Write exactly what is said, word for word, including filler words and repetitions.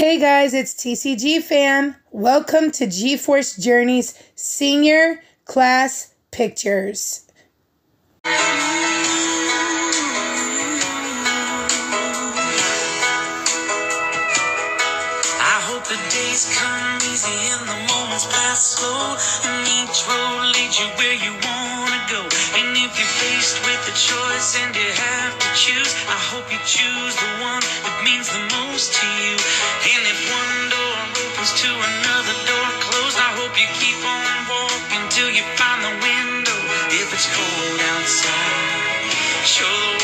Hey guys, it's T C G fam. Welcome to G-Force Journey's Senior Class Pictures. I hope the days come easy and the moments pass slow, and each road leads you where you wanna go. And if you're faced with a choice and you have to choose, I hope you choose the one that means the most to you. And if one door opens to another door closed, I hope you keep on walking till you find the window. If it's cold outside, show the